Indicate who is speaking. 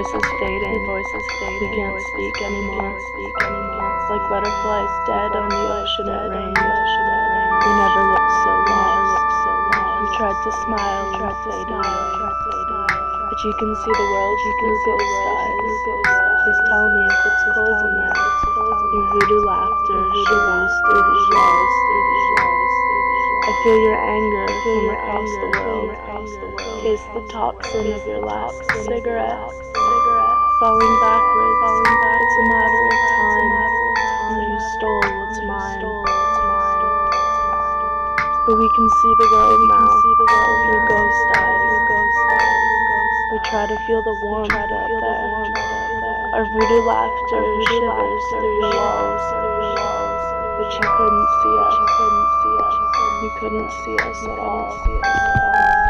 Speaker 1: voice is fading. We can't speak anymore. Like butterflies dead on the ocean it rained. We never looked so lost. We tried to smile and fade away. But you can see the world through ghost eyes. Please tell me if it's cold in there. Your voodoo laughter shivers through the walls. I feel your anger from across the world. Taste the toxin of your last cigarette. Falling backwards, it's a matter of time. You stole what's mine. But we can see the world now through ghost eyes. We try to feel the warmth out there. Our voodoo laughter shivers through your walls. But you couldn't see us. You couldn't see us at all.